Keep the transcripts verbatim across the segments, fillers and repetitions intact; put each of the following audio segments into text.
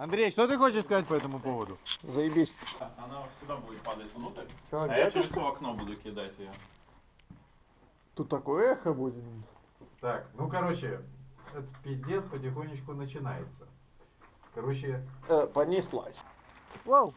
Андрей, что ты хочешь сказать по этому поводу? Заебись. Она сюда будет падать внутрь. Чё, а я через то окно буду кидать ее. Тут такое эхо будет. Так, ну короче, этот пиздец потихонечку начинается. Короче... Э, понеслась. Вау.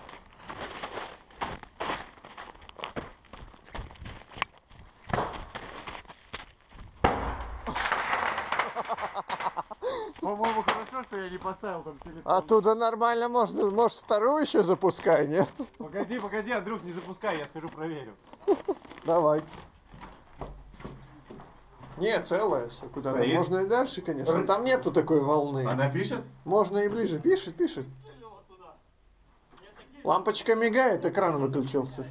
По-моему, хорошо, что я не поставил там телефон. Оттуда нормально можно, может, вторую еще запускай, не? Погоди, погоди, Андрюх, не запускай, я скажу, проверю. Давай. Не, целая все куда-то. Стоит. Можно и дальше, конечно. Там нету такой волны. Она пишет? Можно и ближе. Пишет, пишет. Лампочка мигает, экран выключился.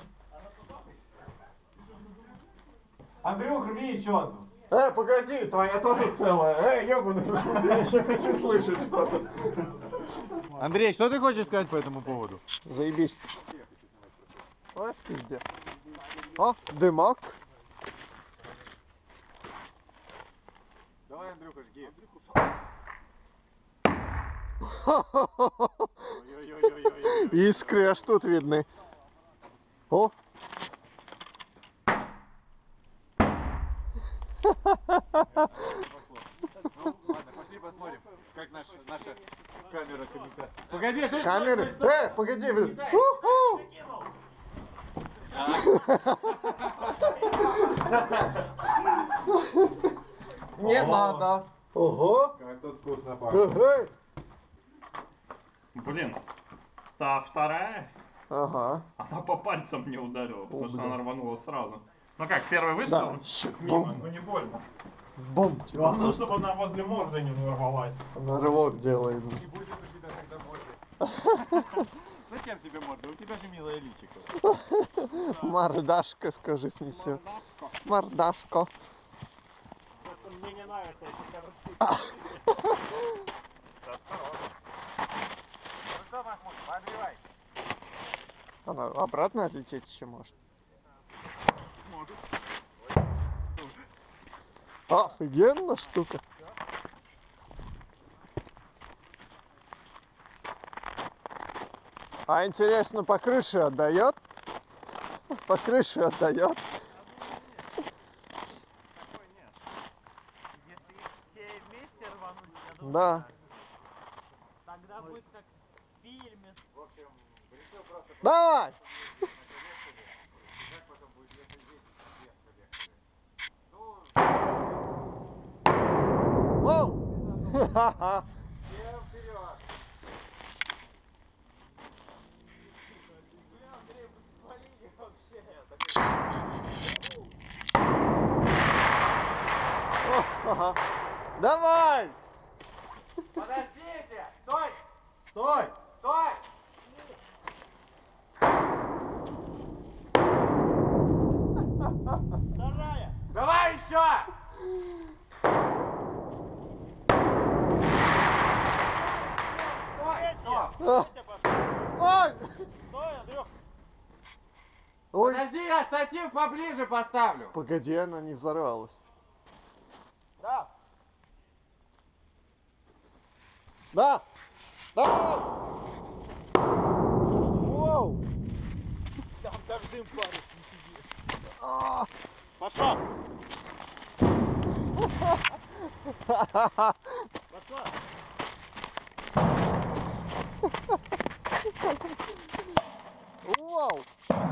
Андрюх, рви еще одну. Э, погоди, твоя тоже целая. Э, ёбаный, я еще хочу слышать что-то. Андрей, что ты хочешь сказать по этому поводу? Заебись. Ой, пиздец. О, дымок. Давай, Андрюха, жги. Искры аж тут видны. О. Ну, ладно, пошли посмотрим, как наша, наша камера хомяка. Погоди, что Камеры? Э, погоди, блин. У-ху! Не О. надо. Ого. Как тут вкусно пахнет. Ага. Блин, та вторая, Ага. она по пальцам не ударила, потому что бля. она рванула сразу. Ну как, первый Да. выстрел? Щ- Мимо, Бум. ну не больно. Бум. Типа Главное, просто. чтобы она возле морды не взорвалась. Она рывок делает. Не будешь у тебя тогда морды. Зачем тебе морда? У тебя же милая личико. Мордашка, скажи, снесет. Мордашка. Мне не нравится эти картинки. Ну что, Махмуд, подбивай. Она обратно отлететь еще может. Может. Офигенно штука. А интересно, по крыше отдает? По крыше отдает? Такой нет. Если их все вместе рвануть, я думаю, Да. так. Тогда будет как в фильме. В общем, решил просто... Давай! Как потом будет, если здесь вес поехали. Ну, Воу! Ха-ха-ха! всем вперед. Бля, Андрей, вы спалили вообще. Ага. Давай! Подождите! Стой! Стой! Стой! Вторая. Давай еще! Стой! Стоп! А, Стой! Стой, Андрюх. Ой! Подожди, я штатив поближе поставлю. Погоди, она не взорвалась. Да. Да! Давай! Воу! Там даже дым парит, не сиди. А, Пошла. Пошла. Вау!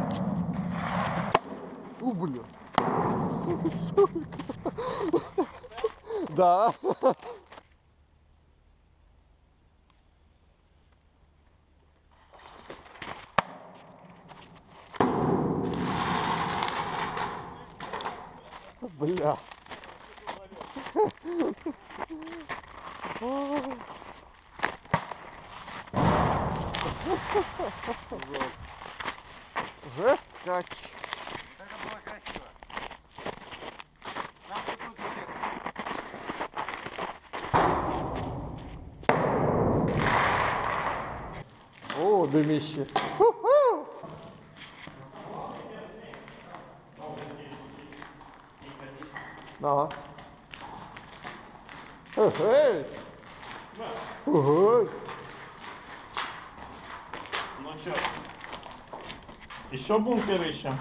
У, бля. Сука. Да. Бля. Жест ткач. Это было красиво. Нам тут лучше всех. О, дымище. Ху-ху. Ага. Эй! Ой. Ну что? Еще бункер ищем.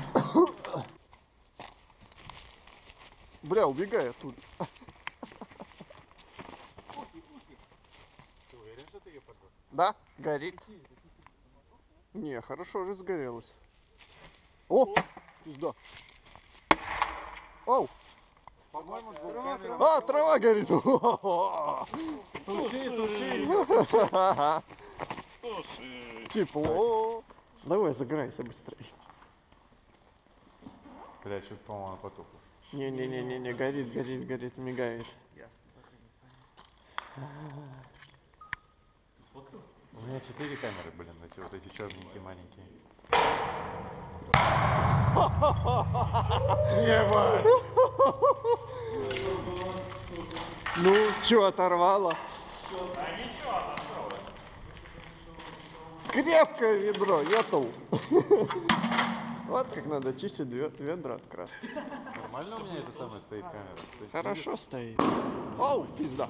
Бля, убегай оттуда. Ты уверен, что ты ее поджег? Да, горит. Не, хорошо разгорелось. О, пизда. Оу. По-моему, А, трава горит. Туши, туши. Слушай. Тепло. Давай, загорайся быстрее. Бля, что-то, по-моему, потухло. Не-не-не-не, горит, горит, горит, мигает. У меня четыре камеры, блин, эти вот эти черненькие маленькие. Ебать! Ну, чё, оторвало? Крепкое ведро, ятл. Вот как надо чистить ве- ведра от краски. Нормально у меня это самое стоит камера? То есть, Хорошо стоит. Оу, пизда.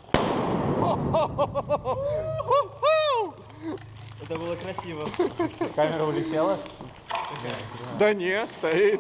Это было красиво. камера улетела? Да не, стоит.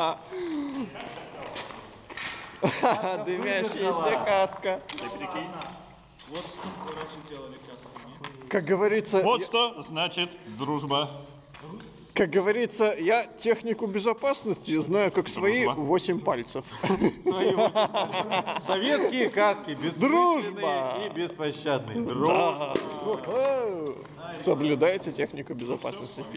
Дымящаяся каска. Ты прикинь. Вот что раньше делали касками. Как говорится, Вот я- что значит дружба. как говорится, я технику безопасности знаю как свои Дружба. восемь пальцев. Свои восемь пальцев. Советские каски, Дружба. бессмысленные и беспощадные. Дружба. Да. Соблюдайте технику безопасности.